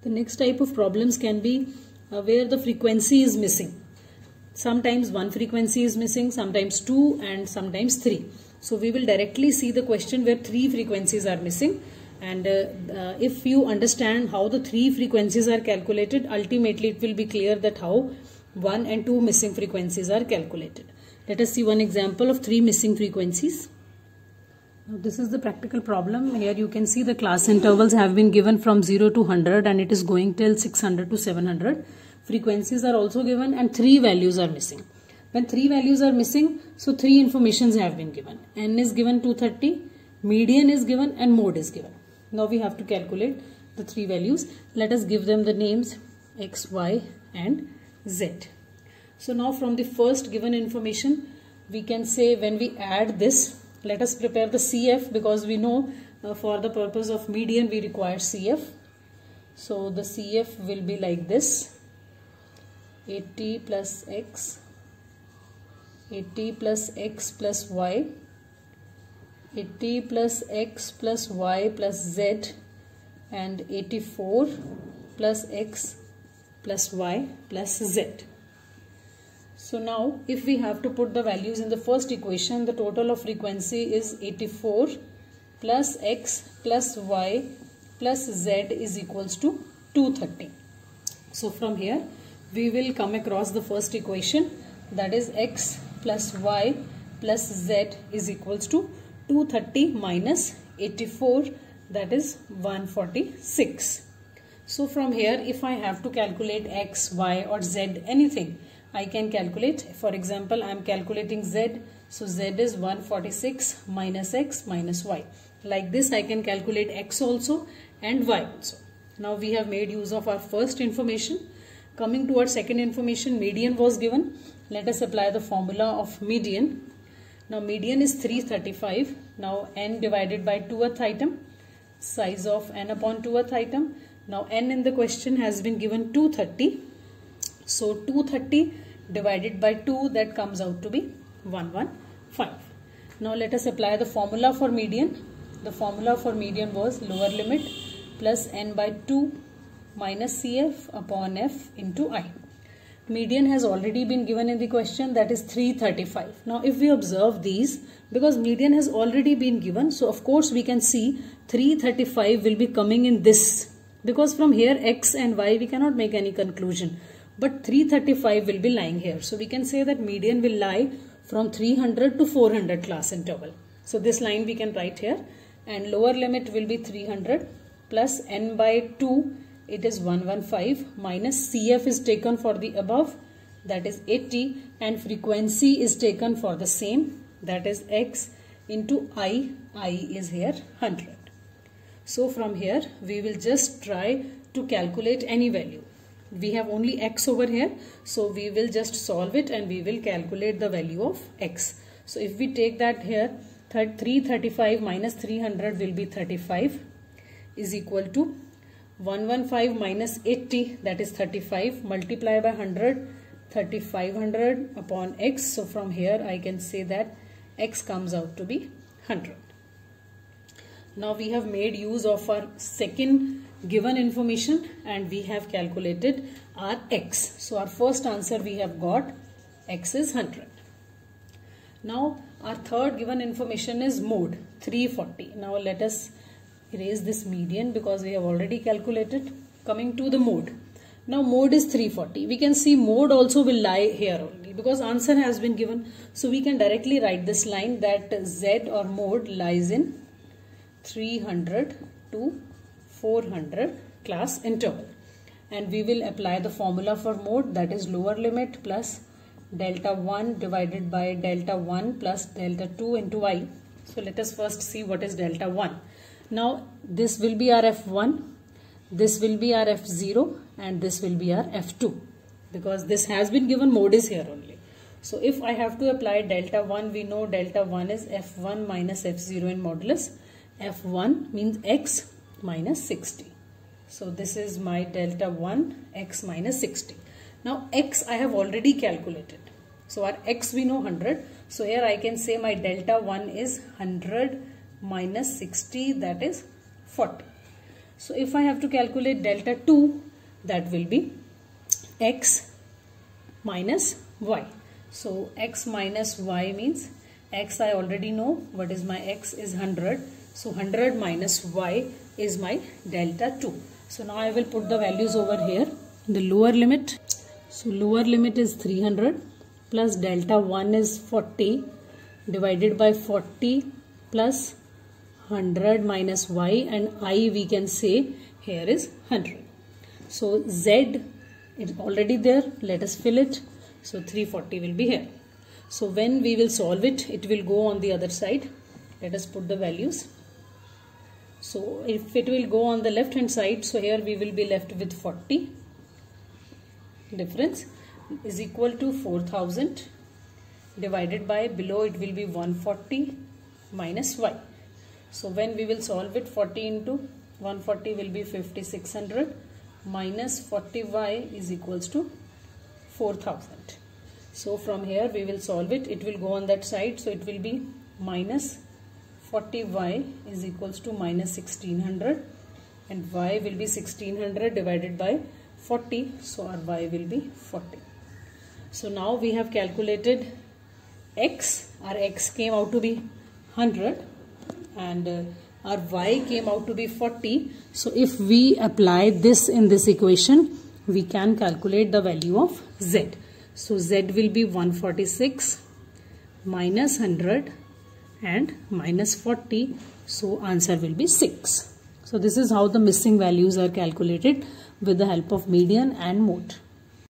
The next type of problems can be where the frequency is missing. Sometimes one frequency is missing, sometimes two, and sometimes three. So we will directly see the question where three frequencies are missing. And if you understand how the three frequencies are calculated, ultimately it will be clear that how 1 and 2 missing frequencies are calculated. Let us see one example of three missing frequencies. Now this is the practical problem. Here you can see the class intervals have been given from 0 to 100 and it is going till 600 to 700. Frequencies are also given and three values are missing. When three values are missing, so three informations have been given. N is given 230, median is given and mode is given. Now we have to calculate the three values. Let us give them the names X, Y and Z. So now from the first given information, we can say when we add this, let us prepare the CF because we know for the purpose of median we require CF. So the CF will be like this: 80 plus X, 80 plus X plus Y, 80 plus X plus Y plus Z, and 84 plus X plus Y plus Z. So now if we have to put the values in the first equation, the total of frequency is 84 plus X plus Y plus Z is equals to 230. So from here we will come across the first equation, that is X plus Y plus Z is equals to 230 minus 84, that is 146. So from here if I have to calculate X, Y or Z, anything I can calculate. For example, I am calculating Z. So Z is 146 minus X minus Y. Like this I can calculate X also and Y also. Now we have made use of our first information. Coming to our second information, median was given. Let us apply the formula of median. Now median is 335. Now n divided by 2th item, size of n upon 2th item. Now n in the question has been given 230. So 230 divided by 2, that comes out to be 115. Now let us apply the formula for median. The formula for median was lower limit plus n by 2 minus CF upon F into I. Median has already been given in the question, that is 335. Now if we observe these, because median has already been given, so of course we can see 335 will be coming in this, because from here X and Y we cannot make any conclusion. But 335 will be lying here. So we can say that median will lie from 300 to 400 class interval. So this line we can write here, and lower limit will be 300 plus n by 2, it is 115 minus CF is taken for the above, that is 80, and frequency is taken for the same, that is X into I is here 100. So from here we will just try to calculate any value. We have only X over here, so we will just solve it and we will calculate the value of X. So if we take that here, 335 minus 300 will be 35 is equal to 115 minus 80, that is 35, multiply by 100, 3500 upon X. So from here I can say that X comes out to be 100. Now we have made use of our second given information and we have calculated our X. So our first answer we have got X is 100. Now our third given information is mode 340. Now let us erase this median because we have already calculated. Coming to the mode. Now mode is 340. We can see mode also will lie here only because answer has been given. So we can directly write this line that Z or mode lies in 300 to 400 class interval, and we will apply the formula for mode, that is lower limit plus delta 1 divided by delta 1 plus delta 2 into I. So let us first see what is delta 1. Now this will be our F1, this will be our F0 and this will be our F2 because this has been given, mode is here only. So if I have to apply delta 1, we know delta 1 is F1 minus F0 in modulus. F1 means X minus 60. So this is my delta 1 X minus 60. Now X I have already calculated. So our X we know 100. So here I can say my delta 1 is 100 minus 60, that is 40. So if I have to calculate delta 2, that will be x minus y. So x minus y means x I already know. What is my x is 100. So 100 minus y is my delta 2. So now I will put the values over here. The lower limit. So lower limit is 300 plus delta 1 is 40 divided by 40 plus 100 minus y, and I we can say here is 100. So z is already there. Let us fill it. So 340 will be here. So when we will solve it, it will go on the other side. Let us put the values. So if it will go on the left hand side, so here we will be left with 40. Difference is equal to 4000 divided by, below it will be 140 minus y. So when we will solve it, 40 into 140 will be 5600 minus 40y is equals to 4000. So from here we will solve it. It will go on that side. So it will be minus 40y is equals to minus 1600, and y will be 1600 divided by 40. So our y will be 40. So now we have calculated x. Our x came out to be 100 and our y came out to be 40. So if we apply this in this equation, we can calculate the value of z. So z will be 146 minus 100 and minus 40. So answer will be 6. So this is how the missing values are calculated with the help of median and mode.